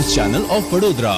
News channel of Vadodara.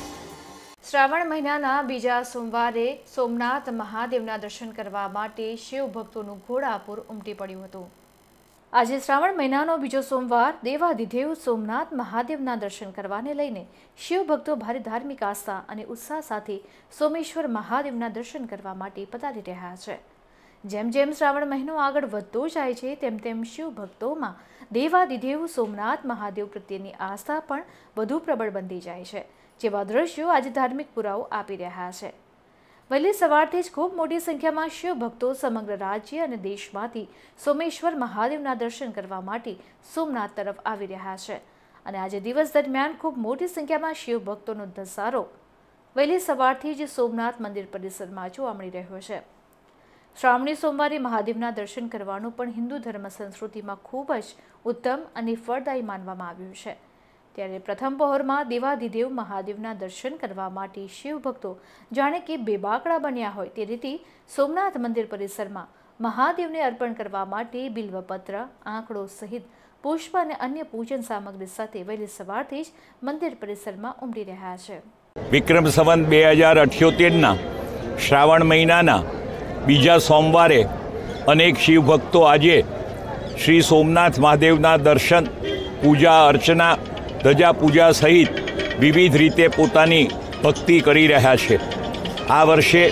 Shravan महीनाना बीजा सोमवारे सोमनाथ महादेवना दर्शन करवा माटे शिव भक्तोनुं घोड़ापूर उमटी पड्युं हतुं। आज श्रावण महीनानो बीजो सोमवार देवाधिदेव सोमनाथ महादेवना दर्शन करवाने लईने शिव भक्तो भारे धार्मिक आस्था अने उत्साह साथे सोमेश्वर महादेवना दर्शन करवा माटे पधारी रह्या छे। जेम जेम श्रावण महीनो आगळ वधतो जाय छे तेम तेम शिव भक्तोमां देवाधिदेव सोमनाथ महादेव प्रत्येनी आस्था पण વધુ પ્રબળ બનતી જાય છે, જેવા દ્રશ્યો આજે ધાર્મિક પુરાવો આપી રહ્યા છે। વહેલી સવારથી જ ખૂબ મોટી સંખ્યામાં શિવ ભક્તો સમગ્ર રાજ્ય અને દેશમાંથી સોમેશ્વર મહાદેવના દર્શન કરવા માટે સોમનાથ તરફ આવી રહ્યા છે અને આજે દિવસ દરમિયાન ખૂબ મોટી સંખ્યામાં શિવ ભક્તોનો ધસારો વહેલી સવારથી જ સોમનાથ મંદિર પરિસરમાં જોવા મળી રહ્યો છે। શ્રાવણી સોમવારે મહાદેવના દર્શન કરવાનું પણ હિન્દુ ધર્મ સંસ્કૃતિમાં ખૂબ જ ઉત્તમ અને ફળદાયી માનવામાં આવ્યું છે। ત્યારે પ્રથમ પહોરમાં દેવાધિદેવ મહાદેવના દર્શન કરવા માટે શિવ ભક્તો જાણે કે બેબાકડા બન્યા હોય તે રીતે સોમનાથ મંદિર પરિસરમાં મહાદેવને અર્પણ કરવા માટે બિલ્વપત્ર, આંકડો સહિત પુષ્પ અને અન્ય પૂજન સામગ્રી સાથે વહેલી સવારથી જ મંદિર પરિસરમાં ઉમટી રહ્યા છે। વિક્રમ સંવત 2078ના શ્રાવણ મહિનાના બીજા સોમવારે અનેક શિવ ભક્તો આજે શ્રી સોમનાથ મહાદેવના દર્શન, પૂજા અર્ચના, ધજા પૂજા સહિત વિવિધ રીતે પોતાની ભક્તિ કરી રહ્યા છે। આ વર્ષે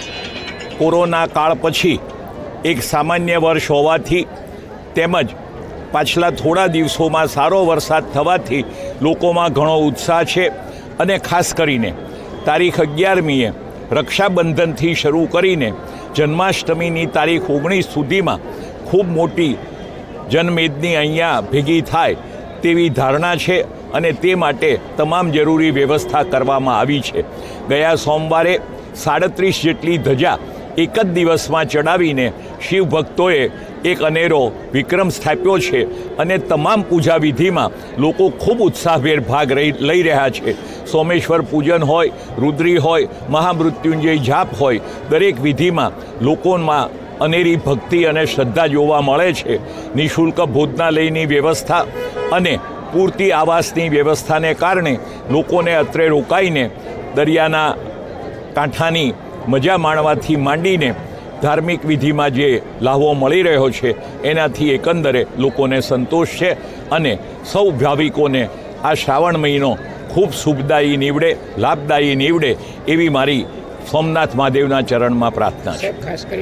કોરોના કાળ પછી એક સામાન્ય વર્ષ હોવાથી તેમજ પાછલા થોડા દિવસોમાં સારો વરસાદ થવાથી લોકોમાં ઘણો ઉત્સાહ છે અને ખાસ કરીને તારીખ 11મીએ રક્ષાબંધનથી શરૂ કરીને જન્માષ્ટમીની તારીખ 19 સુધીમાં ખૂબ મોટી જનમેદની અહીંયા ભેગી થાય તેવી ધારણા છે અને તે માટે તમામ જરૂરી વ્યવસ્થા કરવામાં આવી છે। ગયા સોમવારે 37 જેટલી ધજા એક જ દિવસમાં ચડાવીને શિવ ભક્તોએ એક અનેરો વિક્રમ સ્થાપ્યો છે અને તમામ પૂજા વિધિમાં લોકો ખૂબ ઉત્સાહભેર ભાગ લઈ રહ્યા છે। સોમેશ્વર પૂજન હોય, રુદ્રી હોય, મહામૃત્યુંજય જાપ હોય, દરેક વિધિમાં લોકોમાં અનેરી ભક્તિ અને શ્રદ્ધા જોવા મળે છે। નિઃશુલ્ક ભોજનાલયની વ્યવસ્થા અને પૂરતી આવાસની વ્યવસ્થાને કારણે લોકોને અત્રે રોકાઈને દરિયાના કાંઠાની મજા માણવાથી માંડીને ધાર્મિક વિધિમાં જે લાહવો મળી રહ્યો છે એનાથી એકંદરે લોકોને સંતોષ છે અને સૌ ભાવિકોને આ શ્રાવણ મહિનો ખૂબ શુભદાયી નીવડે, લાભદાયી નીવડે એવી મારી સોમનાથ મહાદેવના ચરણમાં પ્રાર્થના છે।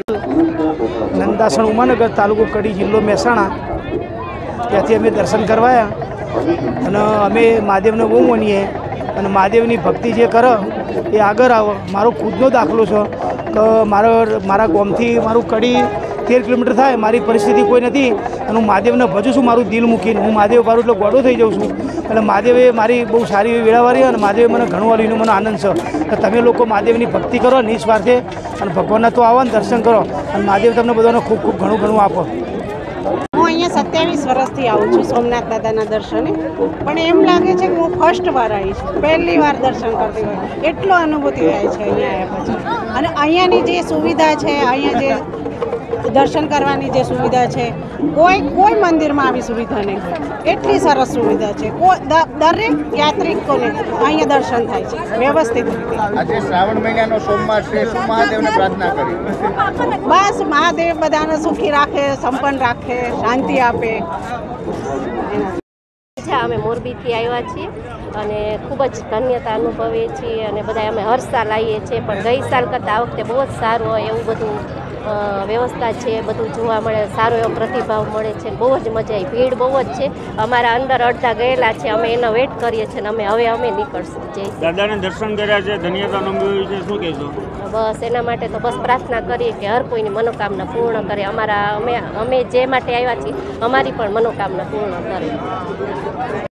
નંદાસણ ઉમાનગર તાલુકો કડી જિલ્લો મહેસાણા ત્યાંથી અમે દર્શન કરવાયા અને અમે મહાદેવને બહુ માનીએ અને મહાદેવની ભક્તિ જે કરે એ આગળ આવે। મારો ખુદનો દાખલો છે કે મારા ગામથી મારું કડી 13 કિલોમીટર થાય, મારી પરિસ્થિતિ કોઈ નથી અને હું મહાદેવને ભજું છું મારું દિલ મૂકીને। હું મહાદેવ પારું એટલે ગોડો થઈ જાઉં છું એટલે મહાદેવે મારી બહુ સારી એવી વેળાવારી અને મહાદેવે મને ઘણું વાળીનો મને આનંદ છે કે તમે લોકો મહાદેવની ભક્તિ કરો નિસ્વાર્થે અને ભગવાનના તો આવો ને દર્શન કરો અને મહાદેવ તમને બધાને ખૂબ ખૂબ ઘણું ઘણું આપો। હું અહીંયા 27 વર્ષથી આવું છું સોમનાથ દાદાના દર્શને, પણ એમ લાગે છે કે હું ફર્સ્ટ વાર આવી છું, પહેલી વાર દર્શન કરતી હોય એટલો અનુભૂતિ થાય છે અહીંયા આવ્યા પછી। અને અહીંયાની જે સુવિધા છે, અહીંયા જે દર્શન કરવાની જે સુવિધા છે કોઈ મંદિરમાં આવી સુવિધા નહીં હોય, એટલી સરસ સુવિધા છે। દરેક યાત્રિકોને અહીંયા દર્શન થાય છે વ્યવસ્થિત રીતે। આજે શ્રાવણ મહિનાનો સોમવાર છે, શું મહાદેવને પ્રાર્થના કરી? બસ મહાદેવ બધાને સુખી રાખે, સંપન્ન રાખે, શાંતિ આપે। અમે મોરબીથી આવ્યા છીએ અને ખૂબ જ ધન્યતા અનુભવીએ છીએ અને બધા અમે હર સાલ આવીએ છીએ, પણ ગઈ સાલ કરતાં આ વખતે બહુ જ સારું હોય એવું બધું વ્યવસ્થા છે, બધું જોવા મળે, સારો એવો પ્રતિભાવ મળે છે, બહુ જ મજા આવી। ભીડ બહુ જ છે, અમારા અંદર અડધા ગયેલા છે, અમે એનો વેટ કરીએ છીએ અને અમે નીકળશું। જય દાદાને દર્શન કર્યા છે, ધન્યતા અનુભવી છે, શું કહેશો? બસ એના માટે તો બસ પ્રાર્થના કરીએ કે હર કોઈની મનોકામના પૂર્ણ કરે, અમે જે માટે આવ્યા છીએ અમારી પણ મનોકામના પૂર્ણ કરે।